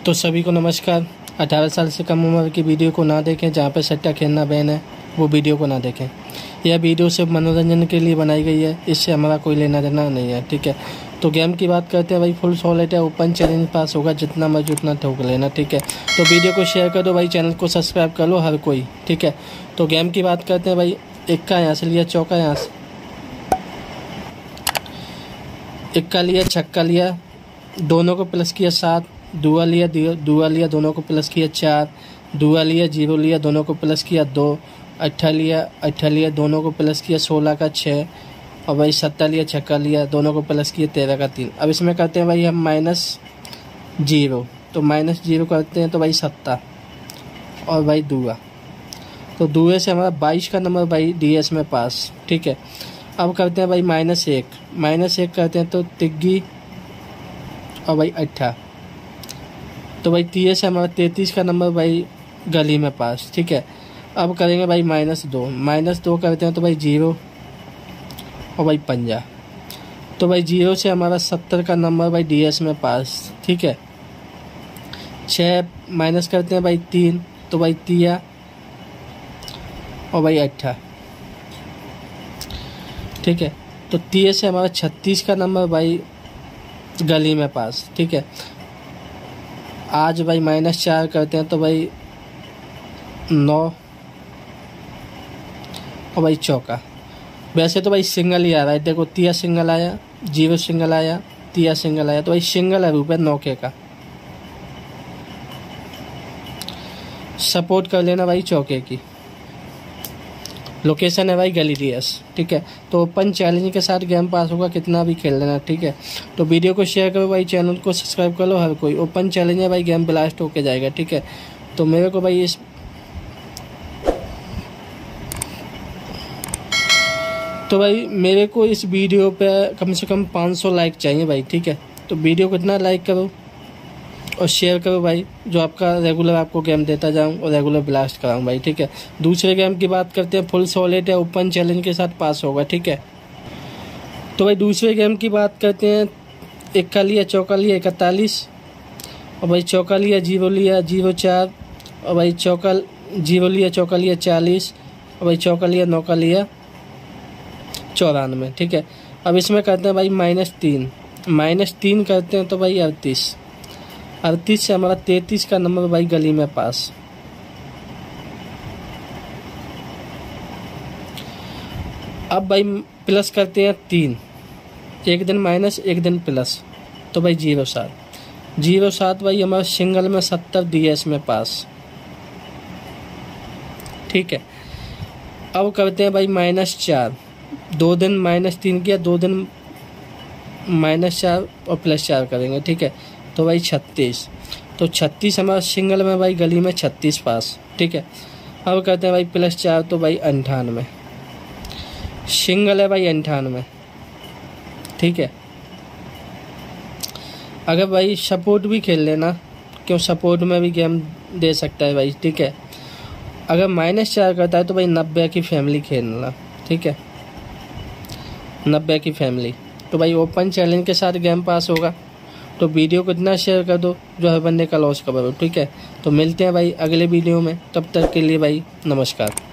तो सभी को नमस्कार। 18 साल से कम उम्र की वीडियो को ना देखें, जहाँ पे सट्टा खेलना बैन है वो वीडियो को ना देखें। यह वीडियो सिर्फ मनोरंजन के लिए बनाई गई है, इससे हमारा कोई लेना देना नहीं है, ठीक है। तो गेम की बात करते हैं भाई, फुल सॉलिड है, ओपन चैलेंज पास होगा, जितना मर्जी उतना ठोक लेना, ठीक है। तो वीडियो को शेयर कर दो भाई, चैनल को सब्सक्राइब कर लो हर कोई, ठीक है। तो गेम की बात करते हैं भाई, इक्का यहाँ से लिया, चौका यहाँ से, इक्का लिया, छक्का लिया, दोनों को प्लस किया 7, दुआ लिया, दोनों को प्लस किया 4, दुआ लिया, 0 लिया, दोनों को प्लस किया 2, अट्ठा लिया, दोनों को प्लस किया 16 का 6, और भाई सत्ता लिया, छक्का लिया, दोनों को प्लस किया 13 का 3। अब इसमें करते हैं भाई हम -0, तो -0 करते हैं तो भाई सत्ता और भाई दुआ, तो दुए से हमारा 22 का नंबर भाई DS में पास, ठीक है। अब करते हैं भाई -1 करते हैं तो तिग्गी और भाई अट्ठा, तो भाई 30 से हमारा 33 का नंबर भाई गली में पास, ठीक है। अब करेंगे भाई -2 करते हैं तो भाई 0 और भाई पंजा, तो भाई 0 से हमारा 70 का नंबर भाई DS में पास, ठीक है। 6 माइनस करते हैं भाई 3, तो भाई तिया और भाई अट्ठा, ठीक है। तो 30 से हमारा 36 का नंबर भाई गली में पास, ठीक है। आज भाई -4 करते हैं तो भाई 9 और भाई चौका। वैसे तो भाई सिंगल ही आ रहा है, देखो तिया सिंगल आया, 0 सिंगल आया, तिया सिंगल आया, तो भाई सिंगल है रुपये 9 के का। सपोर्ट कर लेना भाई चौके की, लोकेशन है भाई गली DS, ठीक है। तो ओपन चैलेंज के साथ गेम पास होगा, कितना भी खेल लेना, ठीक है। तो वीडियो को शेयर करो भाई, चैनल को सब्सक्राइब कर लो हर कोई। ओपन चैलेंज है भाई, गेम ब्लास्ट होके जाएगा, ठीक है। तो मेरे को भाई इस वीडियो पे कम से कम 500 लाइक चाहिए भाई, ठीक है। तो वीडियो को इतना लाइक करो और शेयर करो भाई, जो आपका रेगुलर आपको गेम देता जाऊं और रेगुलर ब्लास्ट कराऊं भाई, ठीक है। दूसरे गेम की बात करते हैं, फुल सॉलिड है, ओपन चैलेंज के साथ पास होगा, ठीक है। तो भाई दूसरे गेम की बात करते हैं, इक्का लिया, चौका लिया 41, और भाई चौका लिया, 0 लिया, 0 4, और भाई चौका 0 लिया, चौका लिया 40, और भाई चौका लिया, नौका लिया 94, ठीक है। अब इसमें करते हैं भाई -3 करते हैं तो भाई 38 से हमारा 33 का नंबर भाई गली में पास। अब भाई प्लस करते हैं 3, एक दिन माइनस एक दिन प्लस, तो भाई 07 भाई हमारा सिंगल में 70 DS में पास, ठीक है। अब करते हैं भाई -4, 2 दिन -3 किया, 2 दिन -4 और +4 करेंगे, ठीक है। तो भाई 36, तो 36 हमारा सिंगल में भाई गली में 36 पास, ठीक है। अब करते हैं भाई +4, तो भाई 98, सिंगल है भाई 98, ठीक है। अगर भाई सपोर्ट भी खेल लेना, क्यों सपोर्ट में भी गेम दे सकता है भाई, ठीक है। अगर -4 करता है तो भाई 90 की फैमिली खेलना, ठीक है, 90 की फैमिली। तो भाई ओपन चैलेंज के साथ गेम पास होगा। तो वीडियो को इतना शेयर कर दो जो हर बंदे का लॉस कवर हो, ठीक है। तो मिलते हैं भाई अगले वीडियो में, तब तक के लिए भाई नमस्कार।